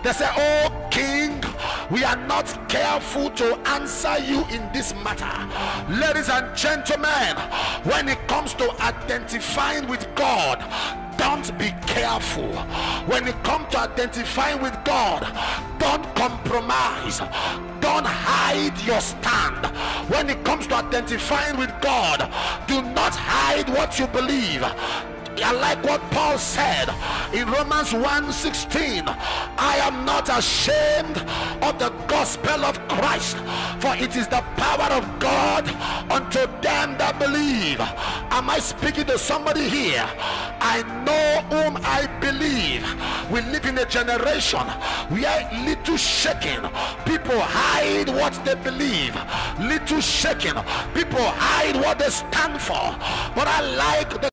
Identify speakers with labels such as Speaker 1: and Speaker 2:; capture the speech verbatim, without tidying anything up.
Speaker 1: They say, oh king, we are not careful to answer you in this matter. Ladies and gentlemen, when it comes to identifying with God, don't be careful. When it comes to identifying with God, don't compromise. Don't hide your stand. When it comes to identifying with God, do not hide what you believe. I like what Paul said in Romans one sixteen. I am not ashamed of the gospel of Christ, for it is the power of God unto them that believe. Am I speaking to somebody here? I know whom I believe. We live in a generation where little shaking, people hide what they believe. Little shaking, people hide what they stand for. But I like the